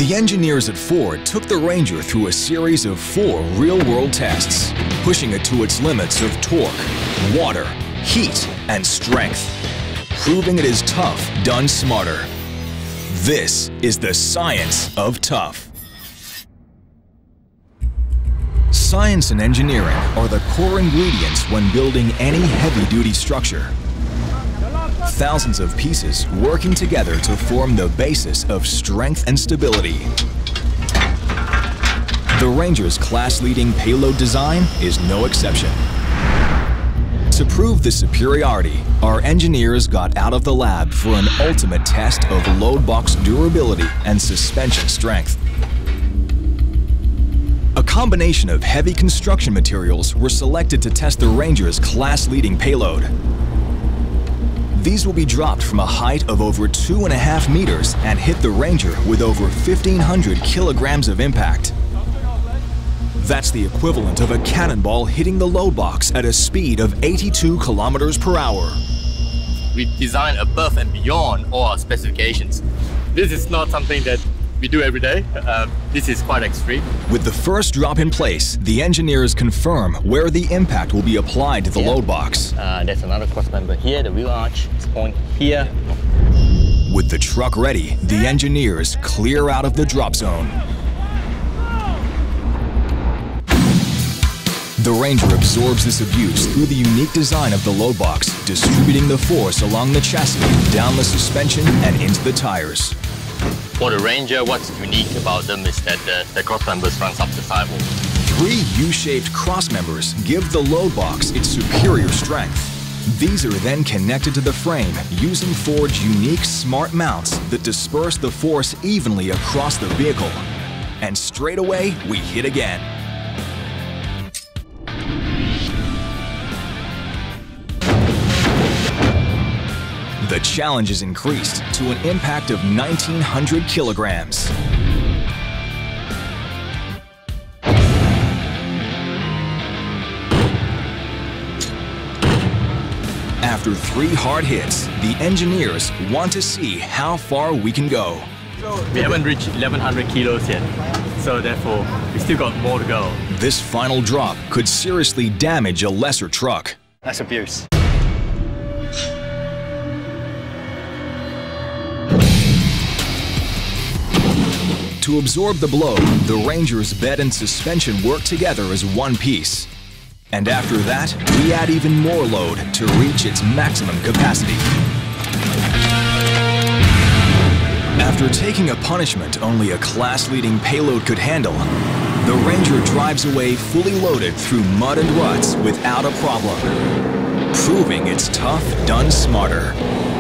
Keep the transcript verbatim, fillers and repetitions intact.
The engineers at Ford took the Ranger through a series of four real-world tests, pushing it to its limits of torque, water, heat, and strength, proving it is tough done smarter. This is the science of tough. Science and engineering are the core ingredients when building any heavy-duty structure. Thousands of pieces working together to form the basis of strength and stability. The Ranger's class-leading payload design is no exception. To prove this superiority, our engineers got out of the lab for an ultimate test of load box durability and suspension strength. A combination of heavy construction materials were selected to test the Ranger's class-leading payload. These will be dropped from a height of over two and a half meters and hit the Ranger with over fifteen hundred kilograms of impact. That's the equivalent of a cannonball hitting the load box at a speed of eighty-two kilometers per hour. We design above and beyond all our specifications. This is not something that we do every day. Uh, this is quite extreme. With the first drop in place, the engineers confirm where the impact will be applied to the yeah. load box. Uh, there's another cross member here, the wheel arch is point here. With the truck ready, the engineers clear out of the drop zone. The Ranger absorbs this abuse through the unique design of the load box, distributing the force along the chassis, down the suspension, and into the tires. For the Ranger, what's unique about them is that the, the cross members runs up the sidewall. Three U-shaped cross members give the load box its superior strength. These are then connected to the frame using Ford's unique smart mounts that disperse the force evenly across the vehicle. And straight away, we hit again. The challenge is increased to an impact of nineteen hundred kilograms. After three hard hits, the engineers want to see how far we can go. We haven't reached eleven hundred kilos yet, so therefore we still got more to go. This final drop could seriously damage a lesser truck. That's abuse. To absorb the blow, the Ranger's bed and suspension work together as one piece. And after that, we add even more load to reach its maximum capacity. After taking a punishment only a class-leading payload could handle, the Ranger drives away fully loaded through mud and ruts without a problem, proving it's tough done smarter.